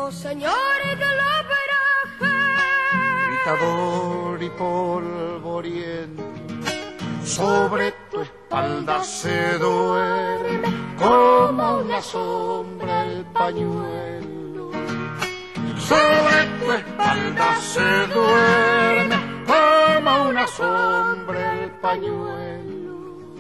los señores de la paraje, gritador y polvoriento, sobre tu espalda se duerme como una sombra el pañuelo. Sobre tu espalda se duerme como una sombra el pañuelo.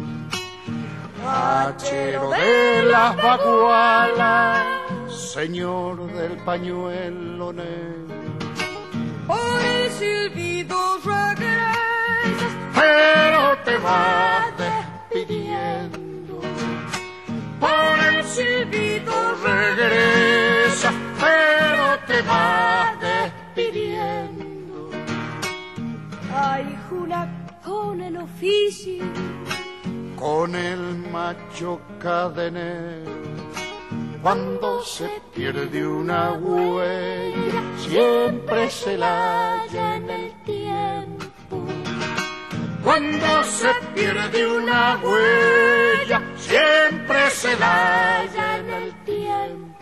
Hachero de las bagualas, señor del pañuelo negro, por el silbido regresas, pero te vas despidiendo. Por el silbido regresas, pero te vas despidiendo. ay, juna con el oficio, Con el macho cadenero, cuando se pierde una huella, siempre se la halla en el tiempo. Cuando se pierde una huella, siempre se la halla en el tiempo.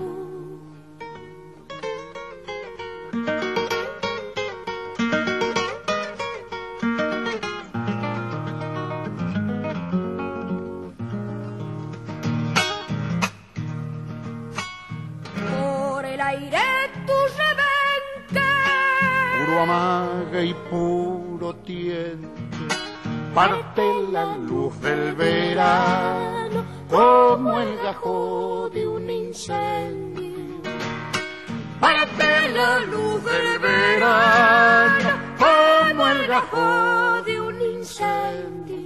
por el aire tu rebenque, Puro amague y puro tiento, parte la luz del verano como el gajo de un incendio. Parte la luz del verano como el gajo de un incendio.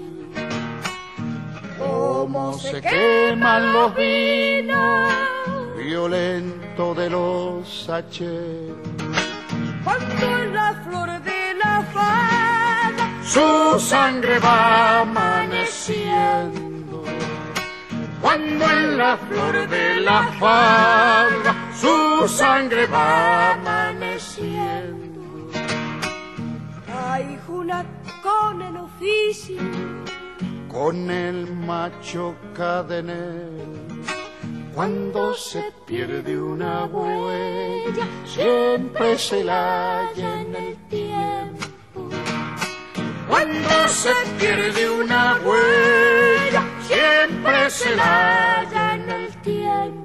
Como se queman los vinos violento de los hacheros, cuando en la flor de la falda su sangre va amaneciendo. Cuando en la flor de la falda su sangre va amaneciendo. ay, juna con el oficio, Con el macho cadenero, cuando se pierde una huella, siempre se la halla en el tiempo. Cuando se pierde una huella, siempre se la halla en el tiempo.